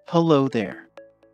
Hello there.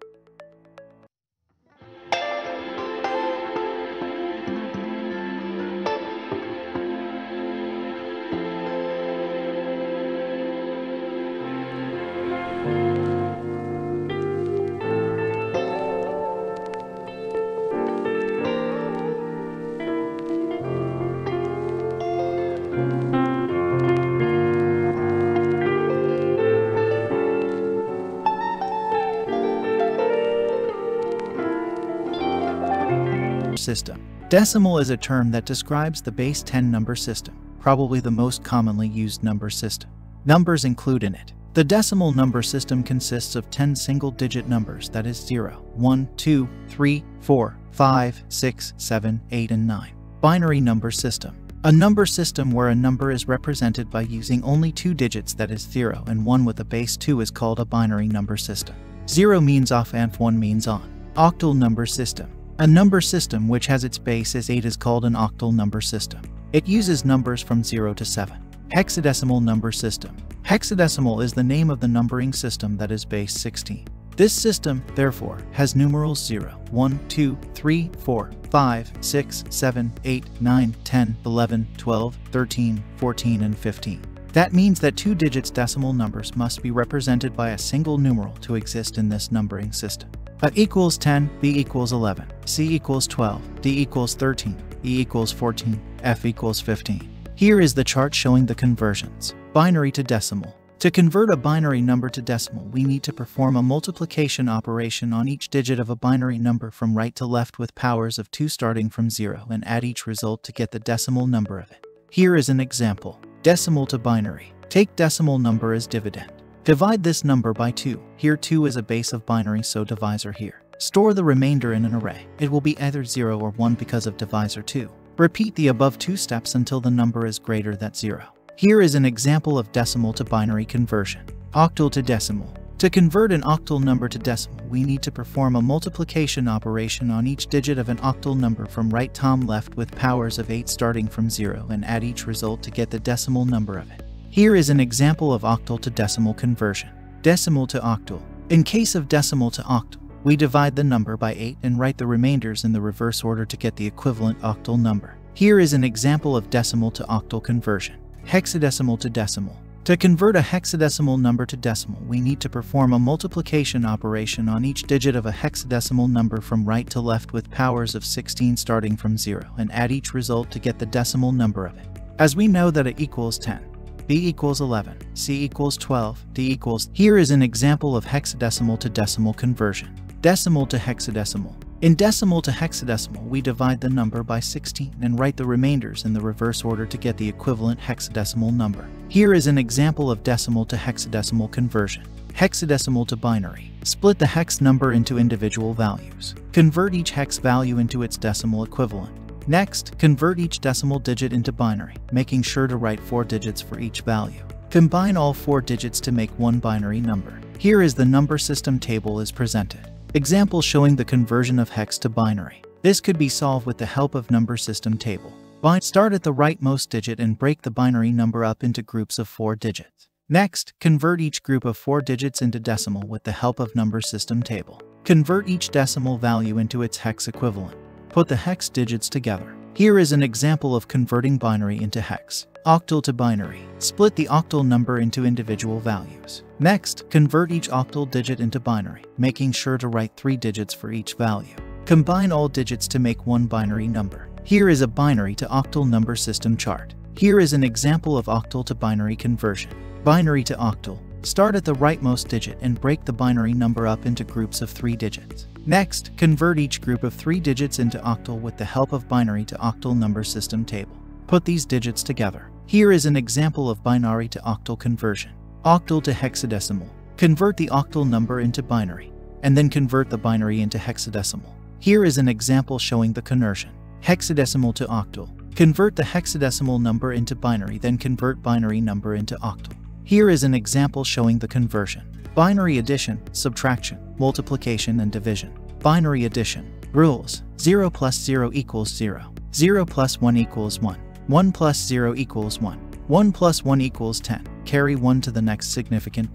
System. Decimal is a term that describes the base 10 number system, probably the most commonly used number system. Numbers include in it. The decimal number system consists of 10 single-digit numbers, that is 0, 1, 2, 3, 4, 5, 6, 7, 8, and 9. Binary number system. A number system where a number is represented by using only 2 digits, that is 0 and 1 with a base 2, is called a binary number system. 0 means off and 1 means on. Octal number system. A number system which has its base as 8 is called an octal number system. It uses numbers from 0 to 7. Hexadecimal number system. Hexadecimal is the name of the numbering system that is base 16. This system, therefore, has numerals 0, 1, 2, 3, 4, 5, 6, 7, 8, 9, 10, 11, 12, 13, 14, and 15. That means that 2 digits decimal numbers must be represented by a single numeral to exist in this numbering system. A equals 10, B equals 11, C equals 12, D equals 13, E equals 14, F equals 15. Here is the chart showing the conversions. Binary to decimal. To convert a binary number to decimal, we need to perform a multiplication operation on each digit of a binary number from right to left with powers of 2 starting from 0 and add each result to get the decimal number of it. Here is an example. Decimal to binary. Take decimal number as dividend. Divide this number by 2. Here 2 is a base of binary, so divisor here. Store the remainder in an array. It will be either 0 or 1 because of divisor 2. Repeat the above 2 steps until the number is greater than 0. Here is an example of decimal to binary conversion. Octal to decimal. To convert an octal number to decimal, we need to perform a multiplication operation on each digit of an octal number from right to left with powers of 8 starting from 0 and add each result to get the decimal number of it. Here is an example of octal to decimal conversion. Decimal to octal. In case of decimal to octal, we divide the number by 8 and write the remainders in the reverse order to get the equivalent octal number. Here is an example of decimal to octal conversion. Hexadecimal to decimal. To convert a hexadecimal number to decimal, we need to perform a multiplication operation on each digit of a hexadecimal number from right to left with powers of 16 starting from 0 and add each result to get the decimal number of it. As we know that A equals 10, B equals 11, C equals 12, D equals... Here is an example of hexadecimal to decimal conversion. Decimal to hexadecimal. In decimal to hexadecimal, we divide the number by 16 and write the remainders in the reverse order to get the equivalent hexadecimal number. Here is an example of decimal to hexadecimal conversion. Hexadecimal to binary. Split the hex number into individual values. Convert each hex value into its decimal equivalent. Next, convert each decimal digit into binary, making sure to write 4 digits for each value. Combine all 4 digits to make one binary number. Here is the number system table is presented. Example showing the conversion of hex to binary. This could be solved with the help of number system table. Start at the rightmost digit and break the binary number up into groups of 4 digits. Next, convert each group of 4 digits into decimal with the help of number system table. Convert each decimal value into its hex equivalent. Put the hex digits together. Here is an example of converting binary into hex. Octal to binary. Split the octal number into individual values. Next, convert each octal digit into binary, making sure to write 3 digits for each value. Combine all digits to make one binary number. Here is a binary to octal number system chart. Here is an example of octal to binary conversion. Binary to octal. Start at the rightmost digit and break the binary number up into groups of 3 digits. Next, convert each group of 3 digits into octal with the help of binary to octal number system table. Put these digits together. Here is an example of binary to octal conversion. Octal to hexadecimal. Convert the octal number into binary, and then convert the binary into hexadecimal. Here is an example showing the conversion. Hexadecimal to octal. Convert the hexadecimal number into binary, then convert binary number into octal. Here is an example showing the conversion. Binary addition, subtraction, multiplication, and division. Binary addition. Rules. 0 plus 0 equals 0. 0 plus 1 equals 1. 1 plus 0 equals 1. 1 plus 1 equals 10. Carry 1 to the next significant bit.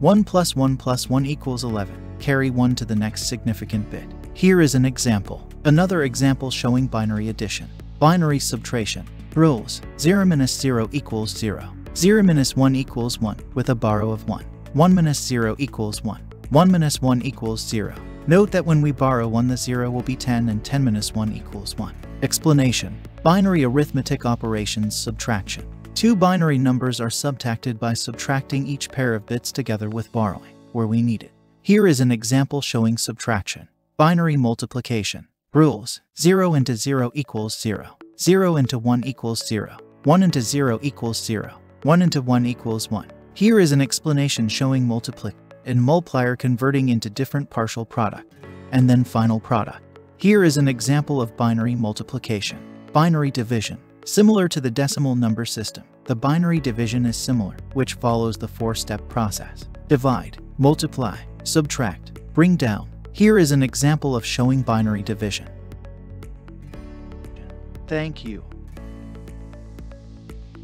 1 plus 1 plus 1 equals 11. Carry 1 to the next significant bit. Here is an example. Another example showing binary addition. Binary subtraction. Rules. 0 minus 0 equals 0. 0 minus 1 equals 1, with a borrow of 1. 1 minus 0 equals 1. 1 minus 1 equals 0. Note that when we borrow 1, the 0 will be 10 and 10 minus 1 equals 1. Explanation. Binary arithmetic operations subtraction. Two binary numbers are subtracted by subtracting each pair of bits together with borrowing, where we need it. Here is an example showing subtraction. Binary multiplication. Rules. 0 into 0 equals 0. 0 into 1 equals 0. 1 into 0 equals 0. 1 into 1 equals 1. Here is an explanation showing multiplication and multiplier converting into different partial product, and then final product. Here is an example of binary multiplication. Binary division. Similar to the decimal number system, the binary division is similar, which follows the four-step process. Divide, multiply, subtract, bring down. Here is an example of showing binary division. Thank you.